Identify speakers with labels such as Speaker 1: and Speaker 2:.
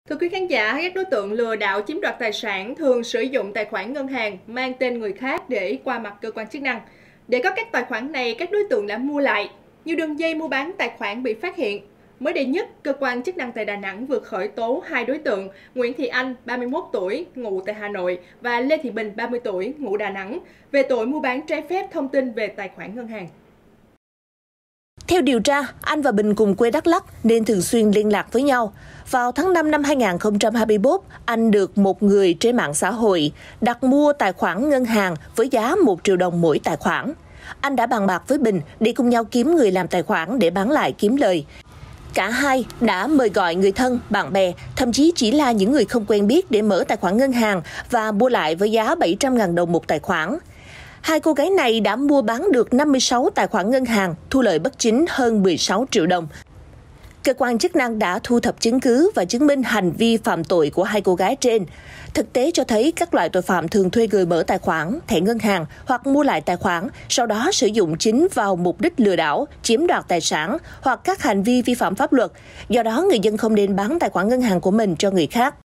Speaker 1: Thưa quý khán giả, các đối tượng lừa đảo chiếm đoạt tài sản thường sử dụng tài khoản ngân hàng mang tên người khác để qua mặt cơ quan chức năng. Để có các tài khoản này, các đối tượng đã mua lại. Nhiều đường dây mua bán tài khoản bị phát hiện. Mới đây nhất, cơ quan chức năng tại Đà Nẵng vừa khởi tố hai đối tượng Nguyễn Thị Anh, 31 tuổi, ngụ tại Hà Nội và Lê Thị Bình, 30 tuổi, ngụ Đà Nẵng về tội mua bán trái phép thông tin về tài khoản ngân hàng.
Speaker 2: Theo điều tra, Anh và Bình cùng quê Đắk Lắk nên thường xuyên liên lạc với nhau. Vào tháng 5 năm 2021, Anh được một người trên mạng xã hội đặt mua tài khoản ngân hàng với giá 1 triệu đồng mỗi tài khoản. Anh đã bàn bạc với Bình để cùng nhau kiếm người làm tài khoản để bán lại kiếm lời. Cả hai đã mời gọi người thân, bạn bè, thậm chí chỉ là những người không quen biết để mở tài khoản ngân hàng và mua lại với giá 700.000 đồng một tài khoản. Hai cô gái này đã mua bán được 56 tài khoản ngân hàng, thu lợi bất chính hơn 16 triệu đồng. Cơ quan chức năng đã thu thập chứng cứ và chứng minh hành vi phạm tội của hai cô gái trên. Thực tế cho thấy các loại tội phạm thường thuê người mở tài khoản, thẻ ngân hàng hoặc mua lại tài khoản, sau đó sử dụng chính vào mục đích lừa đảo, chiếm đoạt tài sản hoặc các hành vi vi phạm pháp luật. Do đó, người dân không nên bán tài khoản ngân hàng của mình cho người khác.